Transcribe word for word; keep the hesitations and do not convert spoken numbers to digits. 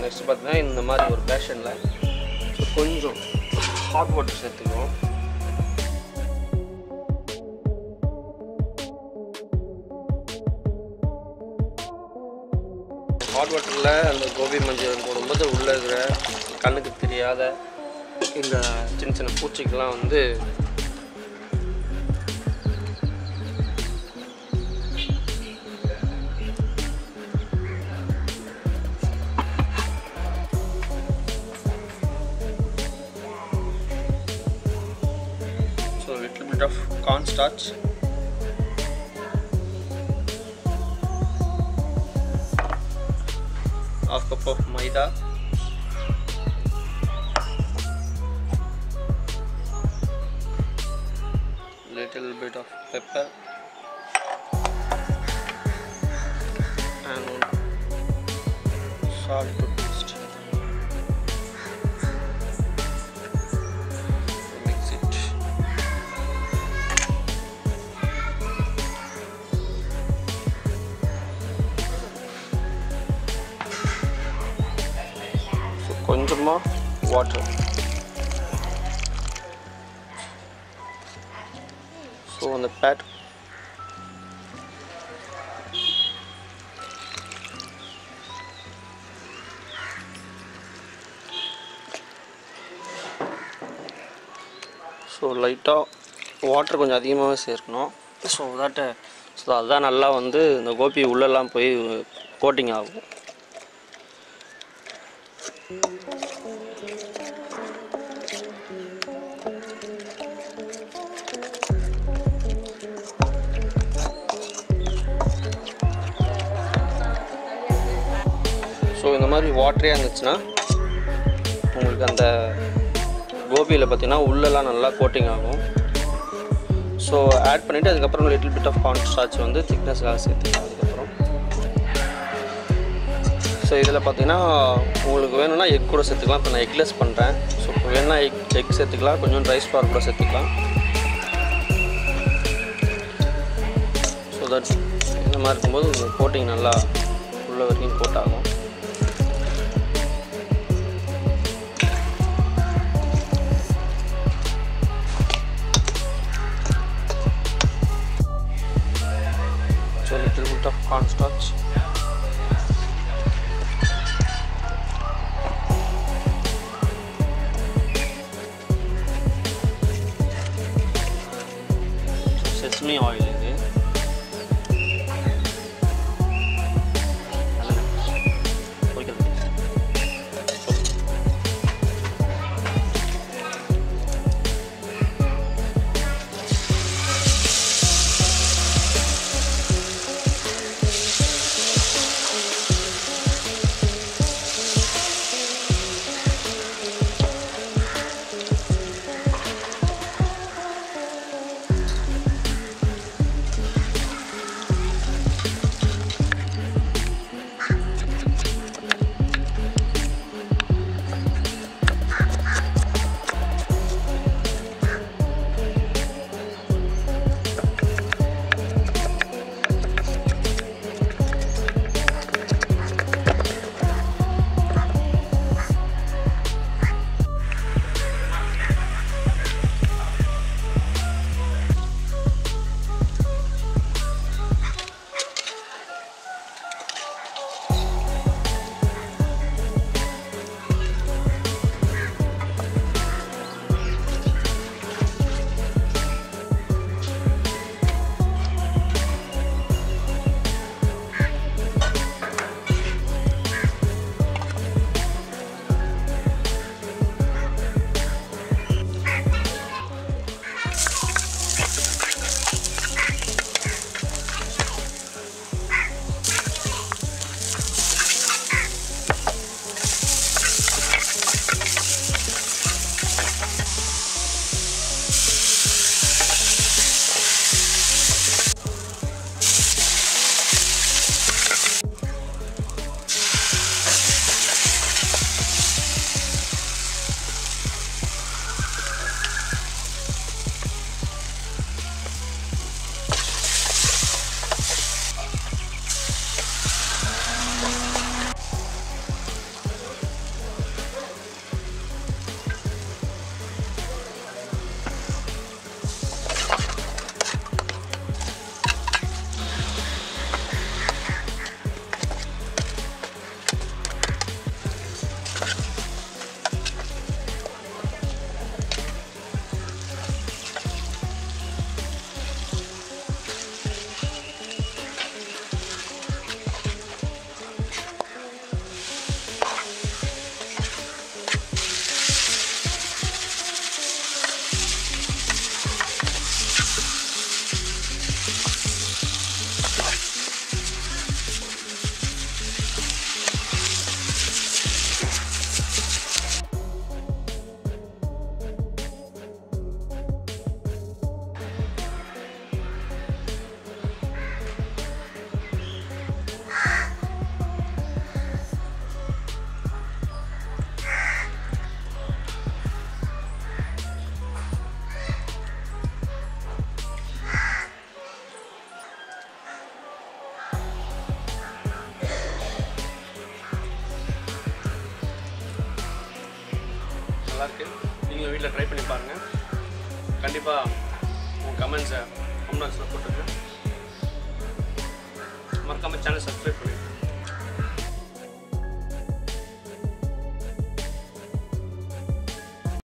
Next பார்த்தீங்கன்னா இந்த மாதிரி ஒரு பேஷனில் கொஞ்சம் ஹாட் வாட்டர் சேர்த்துக்குவோம். ஹாட் வாட்டரில் அந்த கோபி மஞ்சூரியன் போடும்போது உள்ளே இருக்கிற கண்ணுக்கு தெரியாத இந்த சின்ன சின்ன பூச்சிக்கெல்லாம் வந்து of cornstarch, half cup of maida, little bit of pepper and salt to taste. கொஞ்சமா வாட்டர். ஸோ அந்த பேட் ஸோ லைட்டாக வாட்டர் கொஞ்சம் அதிகமாகவே சேர்க்கணும். ஸோ தட் ஸோ அதுதான் நல்லா வந்து இந்த கோபி உள்ளெல்லாம் போய் கோட்டிங் ஆகும். ஸோ இந்த மாதிரி வாட்டரே இருந்துச்சுன்னா உங்களுக்கு அந்த கோபியில் பார்த்தீங்கன்னா உள்ளெல்லாம் நல்லா கோட்டிங் ஆகும். ஸோ ஆட் பண்ணிவிட்டு அதுக்கப்புறம் little bit of corn starch வந்து திக்னஸ்க்காக சேர்த்துக்கலாம். அதுக்கப்புறம் ஸோ இதில் பார்த்தீங்கன்னா உங்களுக்கு வேணும்னா எக் கூட சேர்த்துக்கலாம். இப்போ நான் எக்லெஸ் பண்ணுறேன். ஸோ இப்போ வேணும்னா எக் எக் சேர்த்துக்கலாம், கொஞ்சம் ரைஸ் ஃப்ளார் கூட சேர்த்துக்கலாம். ஸோ தட் இந்த மாதிரி இருக்கும்போது உங்களுக்கு கோட்டிங் நல்லா உள்ள வரைக்கும் கோட் ஆகும். So little bit of cornstarch, sesame oil இது நல்லாயிருக்கு. நீங்களும் வீட்டில் ட்ரை பண்ணி பாருங்கள். கண்டிப்பாக உங்கள் கமெண்ட்ஸை கமெண்ட் பாக்ஸில் போட்டுருங்க. மறக்காமல் சேனல் சப்ஸ்கிரைப் பண்ணுங்கள்.